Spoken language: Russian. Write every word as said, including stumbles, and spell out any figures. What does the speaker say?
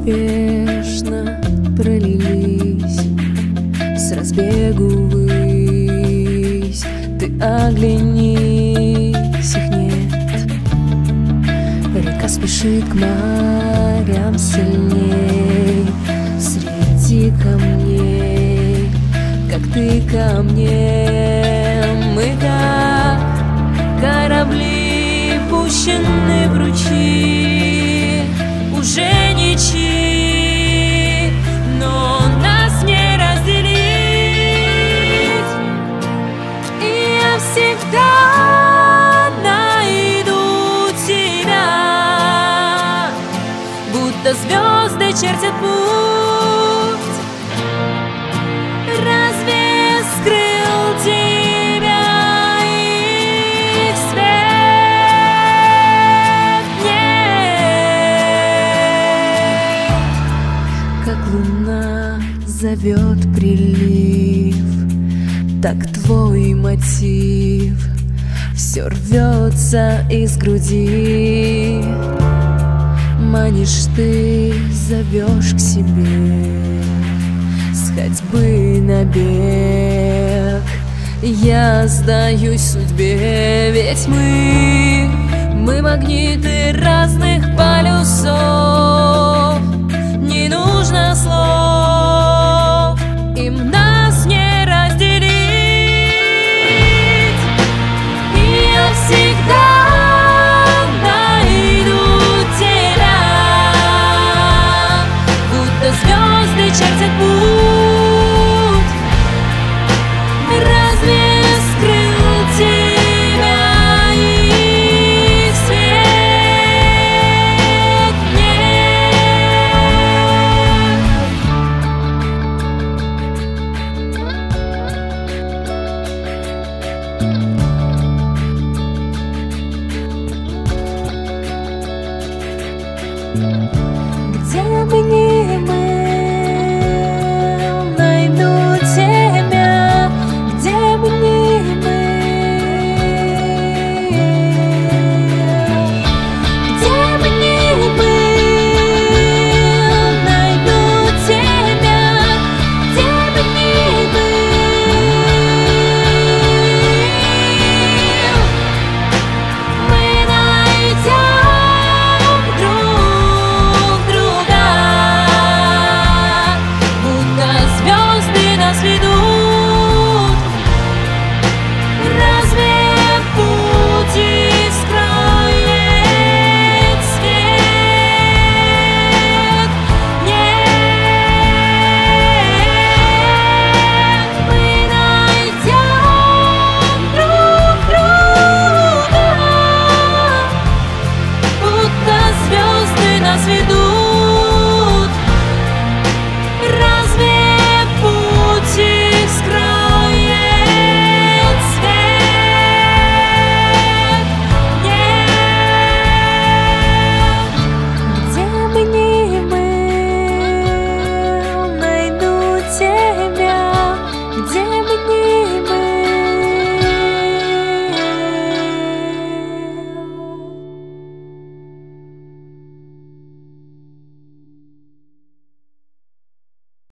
неспешно пролились с разбегу ввысь. Ты оглянись, их нет. Река спешит к морям сильней среди камней, как ты ко мне. Мы как корабли, пущены в ручьи, уже ничьи, но нас не разделить. И я всегда найду тебя, будто звезды чертят путь. Разве скрыл тебя их свет? Нет. Как луна зовет прилив, так твой мотив все рвется из груди. Манишь ты, зовешь к себе с ходьбы на бег. Я сдаюсь судьбе, ведь мы, мы магниты разных полюсов. Не нужно слов, им нас не разделить. И я всегда звезды чертят путь.